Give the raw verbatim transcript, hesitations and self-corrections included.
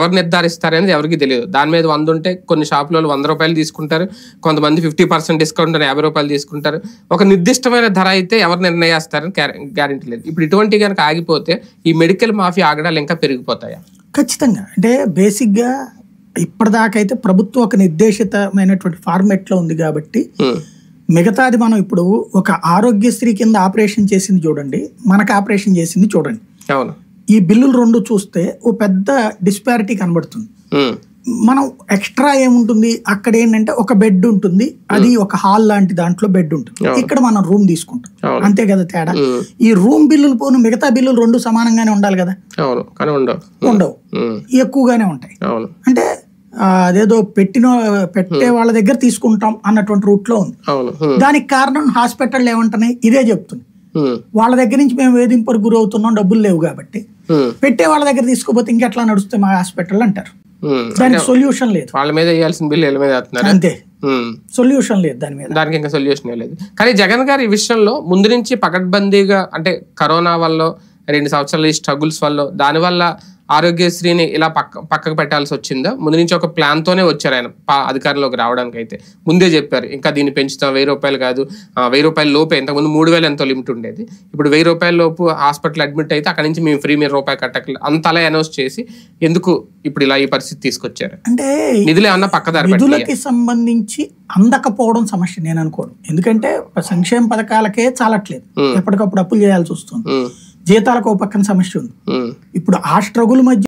ఎవరు నిర్ధారిస్తారనేది ఎవరికి తెలియదు. దాని మీద వంద ఉంటే కొన్ని షాపులలో వంద రూపాయలు తీసుకుంటారు, కొంతమంది ఫిఫ్టీ పర్సెంట్ డిస్కౌంట్ అని యాభై రూపాయలు తీసుకుంటారు. ఒక నిర్దిష్టమైన ధర అయితే ఎవరు నిర్ణయిస్తారని గ్యారెంటీ లేదు. ఇప్పుడు ఇటువంటి కనుక ఆగిపోతే ఈ మెడికల్ మాఫియా ఆగడాలు ఇంకా పెరిగిపోతాయా? ఖచ్చితంగా. అంటే బేసిక్గా ఇప్పటిదాకా అయితే ప్రభుత్వం ఒక నిర్దేశితమైనటువంటి ఫార్మెట్లో ఉంది కాబట్టి మిగతాది మనం ఇప్పుడు ఒక ఆరోగ్యశ్రీ కింద ఆపరేషన్ చేసింది చూడండి, మనకు ఆపరేషన్ చేసింది చూడండి. అవును. ఈ బిల్లులు రెండు చూస్తే ఓ పెద్ద డిస్పారిటీ కనబడుతుంది. మనం ఎక్స్ట్రా ఏముంటుంది అక్కడ ఏంటంటే ఒక బెడ్ ఉంటుంది, అది ఒక హాల్ లాంటి దాంట్లో బెడ్ ఉంటుంది, ఇక్కడ మనం రూమ్ తీసుకుంటాం, అంతే కదా తేడా. ఈ రూమ్ బిల్లులు పోను మిగతా బిల్లులు రెండు సమానంగానే ఉండాలి కదా, ఉండవు, ఎక్కువగానే ఉంటాయి. అంటే అదేదో పెట్టిన పెట్టే వాళ్ళ దగ్గర తీసుకుంటాం అన్నటువంటి రూట్ లో ఉంది. దానికి కారణం హాస్పిటల్ ఏమంటున్నాయి ఇదే చెప్తుంది, వాళ్ళ దగ్గర నుంచి మేము వేధింపుకు గురవుతున్నాం, డబ్బులు లేవు కాబట్టి పెట్టే వాళ్ళ దగ్గర తీసుకోపోతే ఇంకెట్లా నడుస్తే మా హాస్పిటల్ అంటారు. దానికి సొల్యూషన్ లేదు, వాళ్ళ మీద వేయాల్సిన బిల్లు వీళ్ళ మీద వేస్తున్నారు, అంతే, సొల్యూషన్ లేదు దాని మీద, దానికి ఇంకా సొల్యూషన్ లేదు. కానీ జగన్ గారు ఈ విషయంలో ముందు నుంచి పకడ్బందీగా, అంటే కరోనా వల్ల రెండు సంవత్సరాల ఈ స్ట్రగుల్స్ వల్ల దాని వల్ల ఆరోగ్యశ్రీని ఇలా పక్క పక్కకు పెట్టాల్సి వచ్చిందా? ముందు నుంచి ఒక ప్లాన్ తోనే వచ్చారు ఆయన అధికారంలోకి రావడానికి. అయితే ముందే చెప్పారు ఇంకా దీన్ని పెంచుతాం, వెయ్యి రూపాయలు కాదు, వెయ్యి రూపాయల లోపే, ఇంతకుముందు మూడు వేలు ఎంతో లిమిట్ ఉండేది, ఇప్పుడు వెయ్యి రూపాయల లోపు హాస్పిటల్ అడ్మిట్ అయితే అక్కడ నుంచి మేము ఫ్రీ మీరు రూపాయి కట్టక అంత అలా అనౌన్స్ చేసి ఎందుకు ఇప్పుడు ఇలా ఈ పరిస్థితి తీసుకొచ్చారు? అంటే నిధులు ఏమన్నా పక్కదారి నిధులకి సంబంధించి అందకపోవడం సమస్య నేను అనుకోను. ఎందుకంటే సంక్షేమ పథకాలకే చాలట్లేదు, ఎప్పటికప్పుడు అప్పులు చేయాల్సి వస్తుంది, జీతాలకు ఒక పక్కన సమస్య ఉంది. ఇప్పుడు ఆ స్ట్రగుల్ మధ్య